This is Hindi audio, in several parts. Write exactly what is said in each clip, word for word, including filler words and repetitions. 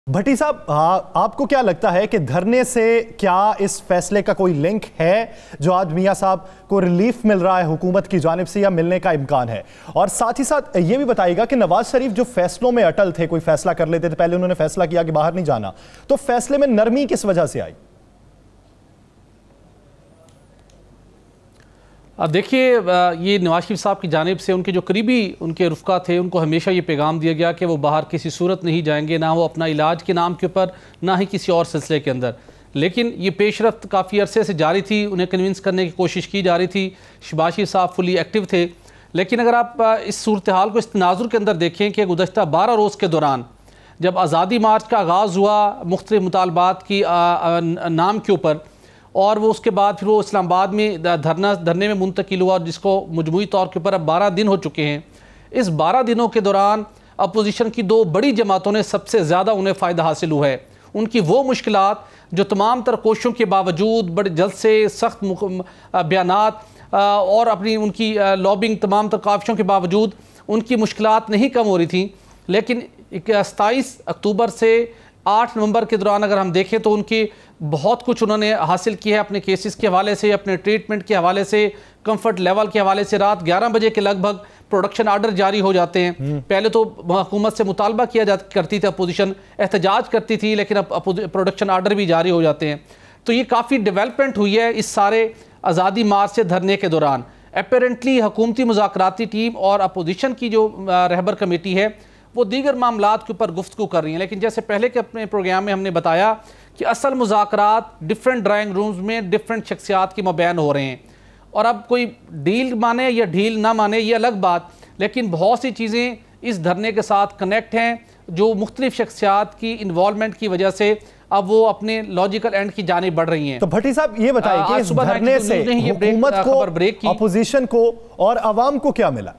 भट्टी साहब, आपको क्या लगता है कि धरने से क्या इस फैसले का कोई लिंक है जो आज मियां साहब को रिलीफ मिल रहा है हुकूमत की जानिब से, या मिलने का इम्कान है? और साथ ही साथ ये भी बताइएगा कि नवाज शरीफ जो फैसलों में अटल थे, कोई फैसला कर लेते थे, पहले उन्होंने फैसला किया कि बाहर नहीं जाना, तो फैसले में नरमी किस वजह से आई? देखिए, ये नवाज शरीफ साहब की जानिब से उनके जो करीबी उनके रुफ़का थे, उनको हमेशा ये पैगाम दिया गया कि वो बाहर किसी सूरत नहीं जाएंगे, ना वो अपना इलाज के नाम के ऊपर, ना ही किसी और सिलसिले के अंदर। लेकिन ये पेशरफ्त काफ़ी अरसे से जारी थी, उन्हें कन्विंस करने की कोशिश की जा रही थी। शहबाज शरीफ साहब फुली एक्टिव थे। लेकिन अगर आप इस सूरत हाल को इस तनाजुर के अंदर देखें कि गुज़श्ता बारह रोज़ के दौरान जब आज़ादी मार्च का आगाज़ हुआ मुख्तलिफ मुतालबात की नाम के ऊपर, और वो उसके बाद फिर वो इस्लामाबाद में धरना धरने में मुंतकिल हुआ, जिसको मजमूई तौर के ऊपर अब बारह दिन हो चुके हैं। इस बारह दिनों के दौरान अपोजिशन की दो बड़ी जमातों ने सबसे ज़्यादा उन्हें फ़ायदा हासिल हुआ है। उनकी वो मुश्किलात जो तमाम तर कोशिशों के बावजूद, बड़े जल्द से सख्त बयानात और अपनी उनकी लॉबिंग तमाम तर काविशों के बावजूद उनकी मुश्किलात नहीं कम हो रही थी। लेकिन सत्ताईस अक्टूबर से आठ नवंबर के दौरान अगर हम देखें तो उनकी बहुत कुछ उन्होंने हासिल किया है, अपने केसेस के हवाले से, अपने ट्रीटमेंट के हवाले से, कंफर्ट लेवल के हवाले से। रात ग्यारह बजे के लगभग प्रोडक्शन आर्डर जारी हो जाते हैं। पहले तो हुकूमत से मुतालबा किया जा करती थी, अपोजिशन एहतजाज करती थी, लेकिन अब प्रोडक्शन आर्डर भी जारी हो जाते हैं। तो ये काफ़ी डेवलपमेंट हुई है इस सारे आज़ादी मार्च से धरने के दौरान। अपेरेंटली हुकूमती मुज़ाकराती टीम और अपोजिशन की जो रहबर कमेटी है वो दीगर मामलात के ऊपर गुफ्तगू कर रही हैं। लेकिन जैसे पहले के अपने प्रोग्राम में हमने बताया कि असल मुज़ाकरात डिफरेंट ड्राइंग रूम्स में डिफरेंट शख्सियात के मबैन हो रहे हैं। और अब कोई डील माने या डील ना माने ये अलग बात, लेकिन बहुत सी चीज़ें इस धरने के साथ कनेक्ट हैं जो मुख्तलिफ शख्सियात की इन्वॉल्वमेंट की वजह से अब वो अपने लॉजिकल एंड की जाने बढ़ रही हैं। तो भट्टी साहब ये बताइए कि इस धरने से हुकूमत को, अपोजिशन को और अवाम को क्या मिला?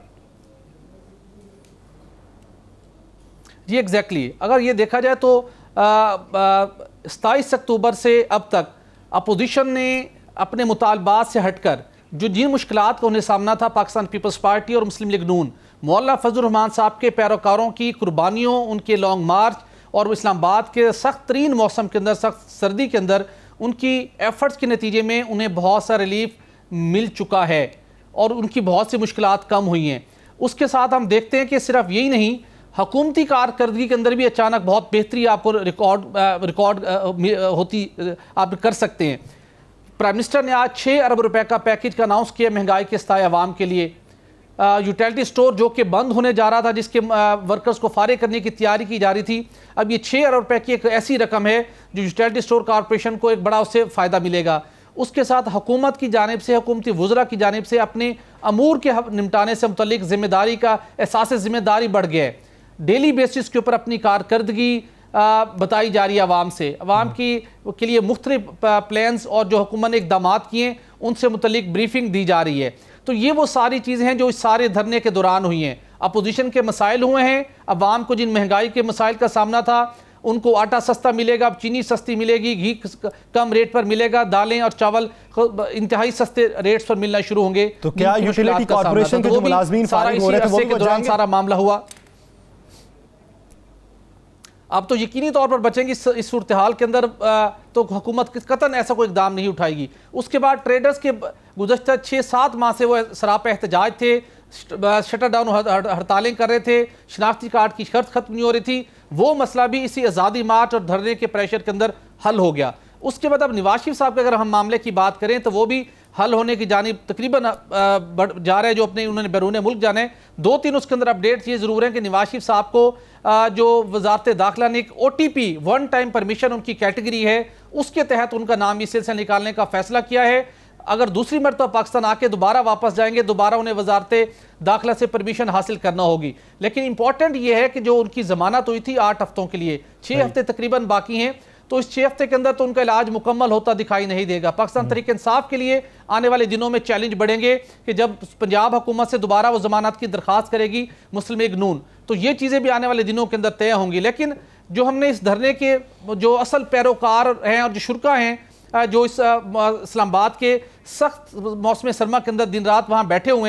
जी एग्जैक्टली exactly. अगर ये देखा जाए तो सताईस अक्टूबर से अब तक अपोजिशन ने अपने मुतालबात से हटकर जो जिन मुश्किलात का उन्हें सामना था, पाकिस्तान पीपल्स पार्टी और मुस्लिम लीग नून, मौलाना फजल रहमान साहब के पैरोकारों की कुर्बानियों, उनके लॉन्ग मार्च और इस्लामाबाद के सख्त तरीन मौसम के अंदर, सख्त सर्दी के अंदर उनकी एफर्ट्स के नतीजे में उन्हें बहुत सा रिलीफ मिल चुका है और उनकी बहुत सी मुश्किलात कम हुई हैं। उसके साथ हम देखते हैं कि सिर्फ यही नहीं, हुकूमती कारकर्दगी के अंदर भी अचानक बहुत बेहतरी आपको रिकॉर्ड रिकॉर्ड होती आप कर सकते हैं। प्राइम मिनिस्टर ने आज छः अरब रुपए का पैकेज का अनाउंस किया महंगाई के सताए अवाम के लिए। यूटिलिटी स्टोर जो कि बंद होने जा रहा था, जिसके वर्कर्स को फारिग करने की तैयारी की जा रही थी, अब ये छः अरब रुपए की एक ऐसी रकम है जो यूटिलिटी स्टोर कॉरपोरेशन को एक बड़ा उससे फ़ायदा मिलेगा। उसके साथ हुकूमत की जानिब से, हुकूमती वज़रा की जानिब से अपने अमूर के निपटाने से मुतल्लिक जिम्मेदारी का एहसास जिम्मेदारी बढ़ गया है। डेली बेसिस के ऊपर अपनी कारकर्दगी बताई जा रही है आवाम से, आवाम की के लिए मुख्तलिफ प्लान्स और जो हुकूमत ने इक़दाम किए उनसे मुतल्लिक ब्रीफिंग दी जा रही है। तो ये वो सारी चीज़ें हैं जो इस सारे धरने के दौरान हुई हैं। अपोजिशन के मसाइल हुए हैं, आवाम को जिन महंगाई के मसाइल का सामना था, उनको आटा सस्ता मिलेगा, अब चीनी सस्ती मिलेगी, घी कम रेट पर मिलेगा, दालें और चावल इंतहाई सस्ते रेट्स पर मिलना शुरू होंगे। तो क्या यूटिलिटी कॉर्पोरेशन के जो मुलाज़मीन फारिग हो रहे थे वो भी दौरान सारा मामला हुआ? अब तो यकीनी तौर पर बचेंगी इस, इस सूरत हाल के अंदर, तो हुकूमत कतन ऐसा कोई इक़दाम नहीं उठाएगी। उसके बाद ट्रेडर्स के गुज़श्ता छः सात माह से वो सरापा एहतजाज थे, शटर डाउन हड़तालें कर रहे थे, शनाख्ती कार्ड की शर्त खत्म नहीं हो रही थी। वो मसला भी इसी आज़ादी मार्च और धरने के प्रेशर के अंदर हल हो गया। उसके बाद अब नवाज शरीफ साहब के अगर हम मामले की बात करें तो वो भी हल होने की जानिब तकरीबन जा रहे हैं, जो अपने उन्होंने बैरून मुल्क जाना है। दो तीन उसके अंदर अपडेट्स ये ज़रूर हैं कि नवाज शरीफ साहब को जो वजारत दाखिला ने एक O T P one time permission उनकी कैटेगरी है, उसके तहत उनका नाम इस सिलसिले निकालने का फैसला किया है। अगर दूसरी मरतबा पाकिस्तान आके दोबारा वापस जाएंगे, दोबारा उन्हें वजारत दाखिला से परमिशन हासिल करना होगी। लेकिन इंपॉर्टेंट ये है कि जो उनकी जमानत हुई थी आठ हफ्तों के लिए, छः हफ्ते तकरीबन बाकी हैं, तो इस छः हफ्ते के अंदर तो उनका इलाज मुकम्मल होता दिखाई नहीं देगा। पाकिस्तान तहरीक इंसाफ के लिए आने वाले दिनों में चैलेंज बढ़ेंगे कि जब पंजाब हुकूमत से दोबारा वो जमानत की दरख्वास्त करेगी मुस्लिम लीग नून, तो ये चीज़ें भी आने वाले दिनों के अंदर तय होंगी। लेकिन जो हमने इस धरने के जो असल पैरोकार हैं और जो शुरा हैं, जो इस इस्लामाबाद के सख्त मौसम सरमा के अंदर दिन रात वहाँ बैठे हुए हैं,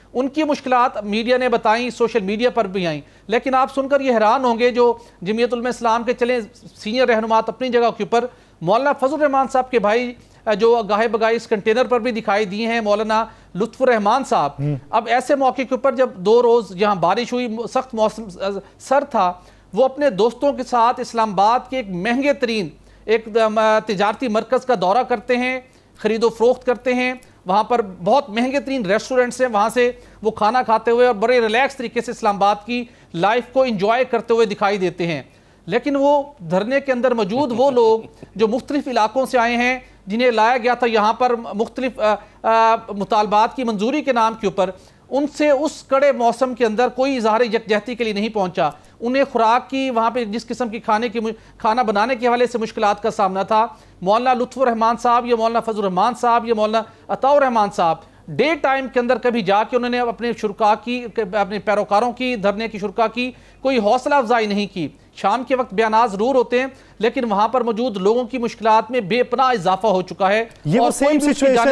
उनकी मुश्किलात मीडिया ने बताई, सोशल मीडिया पर भी आई। लेकिन आप सुनकर ये हैरान होंगे, जो जमीयत उलमा इस्लाम के चले सीनियर रहनुमात अपनी जगह के ऊपर, मौलाना फजल रहमान साहब के भाई जो गाहे बगाए इस कंटेनर पर भी दिखाई दिए हैं, मौलाना लुत्फुर रहमान साहब। अब ऐसे मौके के ऊपर जब दो रोज़ यहाँ बारिश हुई, सख्त मौसम सर था, वो अपने दोस्तों के साथ इस्लामाबाद के एक महंगे तरीन एक तिजारती मरकज़ का दौरा करते हैं, ख़रीदो फरोख्त करते हैं, वहाँ पर बहुत महंगे तरीन रेस्टोरेंट्स हैं, वहाँ से वो खाना खाते हुए और बड़े रिलैक्स तरीके से इस्लामाबाद की लाइफ को इंजॉय करते हुए दिखाई देते हैं। लेकिन वो धरने के अंदर मौजूद वो लोग जो मुख्तलिफ इलाकों से आए हैं, जिन्हें लाया गया था यहाँ पर मुख्तलिफ मुतालबात की मंजूरी के नाम के ऊपर, उनसे उस कड़े मौसम के अंदर कोई इज़हार यकजहती के लिए नहीं पहुँचा। उन्हें खुराक की, वहाँ पे जिस किस्म की खाने की खाना बनाने के हवाले से मुश्किलात का सामना था, मौलाना लुत्फुर रहमान साहब, ये मौलाना फजल रहमान साहब, ये मौलाना अताउर रहमान साहब डे टाइम के अंदर कभी जाके उन्होंने अपने शुरका की, अपने पैरोकारों की, धरने की शुरका की कोई हौसला अफजाई नहीं की। शाम के वक्त बयान ज़रूर होते हैं, लेकिन वहाँ पर मौजूद लोगों की मुश्किलात में बेपनाह इजाफा हो चुका है। ये वो सेम सिचुएशन